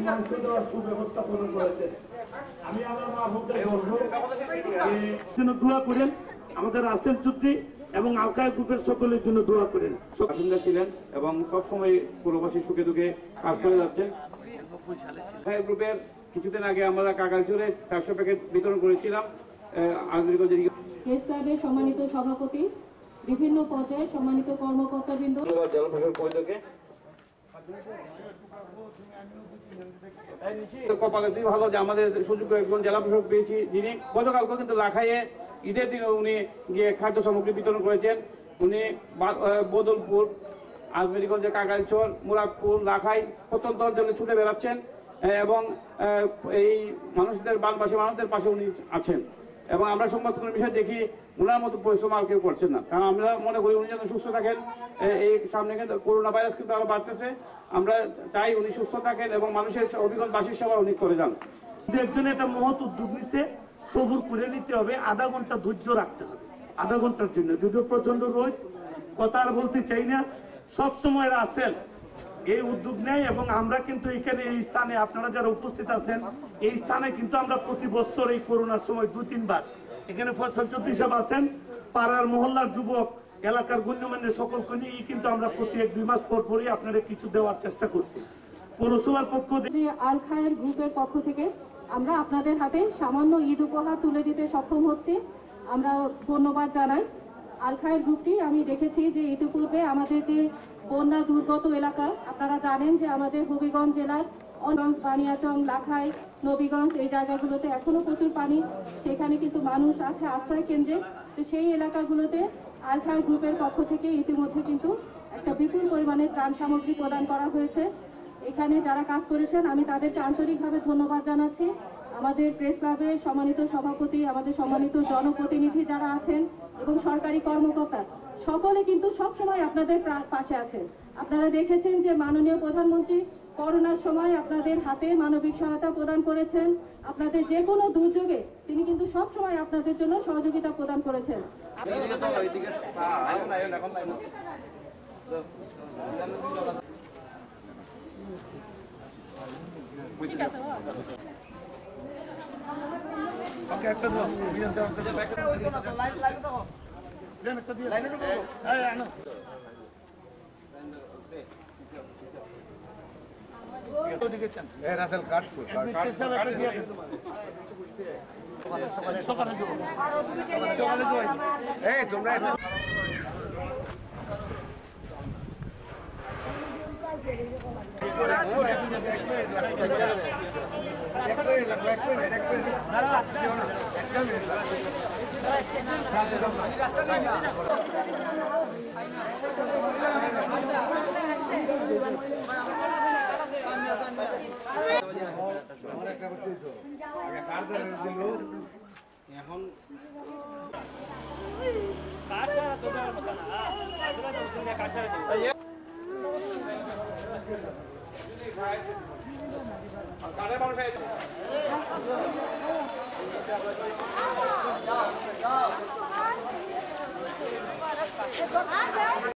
মাংস দেওয়ার সুব্যবস্থাপনা করেছেন। আমি আমার মা বোনদের বলবো জন্য দোয়া করেন, আমাদের রাসেল চৌধুরী এবং আলকায় গ্রুপের সকলের জন্য দোয়া করেন। বাসিন্দা ছিলেন এবং সবসময় পুরবাসী সুখে দুঃখে কাজ করে যাচ্ছেন। গ্রুপের কিছুদিন আগে আমরা কাকালচুরে 400 প্যাকেট বিতরণ করেছিলাম। প্রেস ক্লাবের সম্মানিত সভাপতি, বিভিন্ন পর্যায়ে সম্মানিত কর্মকর্তাবৃন্দ, জেলা প্রশাসক পরিষদকে কপালে দুই ভালো যে আমাদের সুযোগ্য একজন জেলা প্রশাসক পেয়েছি, যিনি গতকালকে কিন্তু লাখাইয়ে ঈদের দিনে উনি গিয়ে খাদ্য সামগ্রী বিতরণ করেছেন। উনি বদলপুর, আজমেরিগঞ্জের কাকালচর, মুরাদপুর, লাখাই প্রত্যন্ত অঞ্চলে ছুটে বেড়াচ্ছেন এবং এই মানুষদের বানবাসী মানুষদের পাশে উনি আছেন। এবং আমরা সংবাদকর্মীর বিষয়ে দেখি ওনার মতো পরিশ্রম আর কেউ করছেন না, কারণ আমরা মনে করি উনি যেন সুস্থ থাকেন। এই সামনে কিন্তু করোনা ভাইরাস কিন্তু আরো বাড়তেছে, আমরা চাই উনি সুস্থ থাকেন এবং মানুষের অভিজ্ঞবাসীর সেবা উনি করে যান। একজন একটা মহৎ উদ্যোগ নিচ্ছে, সবুর করে নিতে হবে, আধা ঘন্টা ধৈর্য রাখতে হবে, আধা ঘন্টার জন্য। যদিও প্রচন্ড রোদ, কথা আর বলতে চাই না, সবসময় রাসেল এই উদ্যোগ নেয় এবং আমরা কিন্তু এখানে এই স্থানে আপনারা যারা উপস্থিত আছেন এই স্থানে কিন্তু আমরা প্রতি বছর এই করোনার সময় 2-3 বার এখানে ফয়সাল চৌধুরী সাহেব আছেন, পাড়ার মহল্লার যুবক, এলাকার গণ্যমান্য সকলকে নিয়ে কিন্তু আমরা প্রতি 1-2 মাস পর পরই আপনারা কিছু দেওয়ার চেষ্টা করছি। পৌরসভার পক্ষ থেকে আল খায়ের গ্রুপের পক্ষ থেকে আমরা আপনাদের হাতে সামান্য ঈদ উপহার তুলে দিতে সক্ষম হচ্ছি। আমরা ধন্যবাদ জানাই আল খায়ের গ্রুপটি। আমি দেখেছি যে ইতিপূর্বে আমাদের যে বন্যা দুর্গত এলাকা, আপনারা জানেন যে আমাদের হবিগঞ্জ জেলার অনগঞ্জ, বানিয়াচং, লাখাই, নবীগঞ্জ এই জায়গাগুলোতে এখনো প্রচুর পানি, সেখানে কিন্তু মানুষ আছে আশ্রয় কেন্দ্রে। তো সেই এলাকাগুলোতে আল খায়ের গ্রুপের পক্ষ থেকে ইতিমধ্যে কিন্তু একটা বিপুল পরিমাণে ত্রাণ সামগ্রী প্রদান করা হয়েছে। এখানে যারা কাজ করেছেন আমি তাদেরকে আন্তরিকভাবে ধন্যবাদ জানাচ্ছি। আমাদের প্রেস ক্লাবের সম্মানিত সভাপতি, আমাদের সম্মানিত জনপ্রতিনিধি যারা আছেন এবং সরকারি কর্মকর্তা সকলে কিন্তু সবসময় আপনাদের পাশে আছেন। আপনারা দেখেছেন যে মাননীয় প্রধানমন্ত্রী করোনার সময় আপনাদের হাতে মানবিক সহায়তা প্রদান করেছেন। আপনাদের যে কোনো দুর্যোগে তিনি কিন্তু সবসময় আপনাদের জন্য সহযোগিতা প্রদান করেছেন। রাসেল কাট তোমরা এখন কারে মানুষ